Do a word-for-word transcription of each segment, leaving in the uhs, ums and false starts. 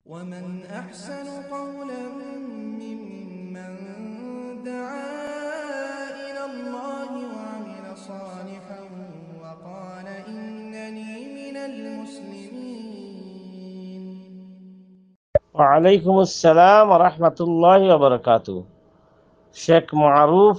ومن أحسن قولا ممن دعا إلى الله وعمل صالحا وقال إنني من المسلمين وعليكم السلام ورحمة الله وبركاته। শেখ মারুফ,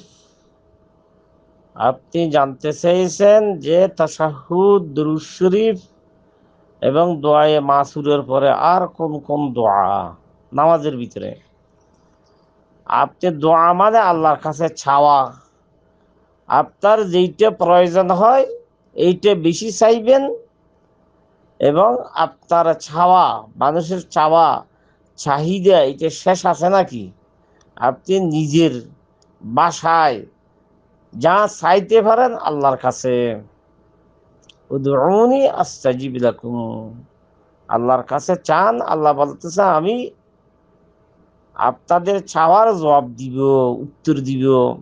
আপনি জানতে চেয়েছেন যে তাশাহুদ, দুরূদ শরীফ এবং দোয়ায়ে মাসুরের পরে আর কোন কোন দোয়া নামাজের ভিতরে। আপনি দোয়া মানে আল্লাহর কাছে চাওয়া, আপনার যেইটা প্রয়োজন হয় এইটা বেশি চাইবেন এবং আপনার চাওয়া, মানুষের চাওয়া চাহিদা এটা শেষ আছে নাকি, আপনি নিজের বাসায় যা চাইতে পারেন আল্লাহর কাছে, উদউনি আস্তাজিব লাকুম, আল্লাহর কাছে চান। আল্লাহ বলতেছে আমি আপনাদের চাওয়ার জবাব দিব, উত্তর দিব।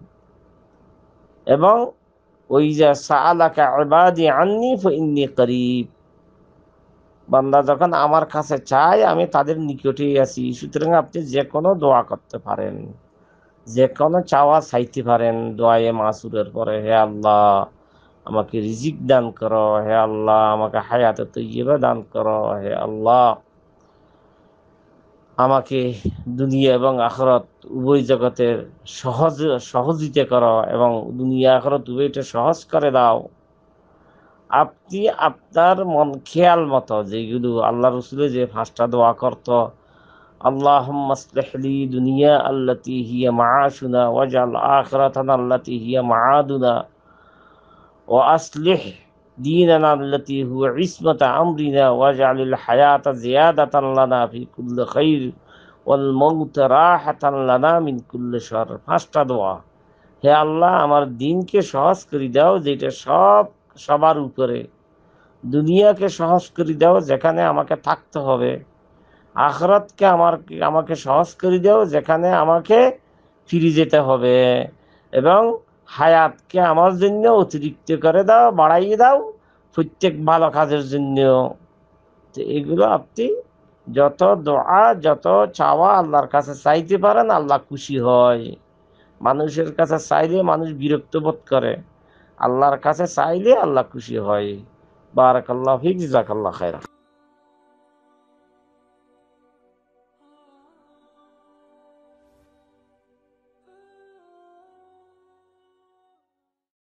এবং ওই যে সাআলাকা ইবাদি আন্নী ফাইন্নী করিব, বান্দা যখন আমার কাছে চায় আমি তাদের নিকটেই আছি। সুতরাং আপনি যে কোনো দোয়া করতে পারেন, যে কোনো চাওয়া চাইতে পারেন দোয়ায়ে মাসুরের পরে। হে আল্লাহ আমাকে রিজিক দান করো, হে আল্লাহ আমাকে হায়াতে তৈয়বা দান করো, হে আল্লাহ আমাকে দুনিয়া এবং আখিরাত উভয় জগতের সহজ সহজিতে করো এবং দুনিয়া আখিরাত উভয়টা সহজ করে দাও। আপনি আপনার মন খেয়াল মতো যেগুলো আল্লাহ রসুলের যে পাঁচটা দোয়া করতো, আল্লাহুম্মা আসলিহ লি দুনিয়া আল্লাতী হিয়া মাআশুনা ওয়াজআল আখিরাতানা আল্লাতী হিয়া মাআদুনা ওয়া আসলিহ দীনানা আল্লাতী হুয়া ইসমাতা আমরিনা ওয়াজআলিল হায়াতা জিয়াদাতান লানা ফি কুল্লি খাইর ওয়াল মাউতা রাহাতান লানা মিন কুল্লি শার। পাঁচটা দোয়া। হে আল্লাহ আমার দিনকে সহজ করে দাও যেটা সব সবার উপরে, দুনিয়াকে সহজ করে দাও যেখানে আমাকে থাকতে হবে, আখিরাতকে আমার আমাকে সহজ করে দাও যেখানে আমাকে ফিরে যেতে হবে, এবং হায়াতকে আমার জন্য অতিরিক্ত করে দাও, বাড়াইয়ে দাও প্রত্যেক ভালো কাজের জন্য। তো এগুলো আপনি যত দোয়া যত চাওয়া আল্লাহর কাছে চাইতে পারেন, আল্লাহ খুশি হয়। মানুষের কাছে চাইলে মানুষ বিরক্ত বোধ করে, আল্লাহর কাছে চাইলে আল্লাহ খুশি হয়। বারাকাল্লাহু ফিক, জাযাকাল্লাহু খায়রা।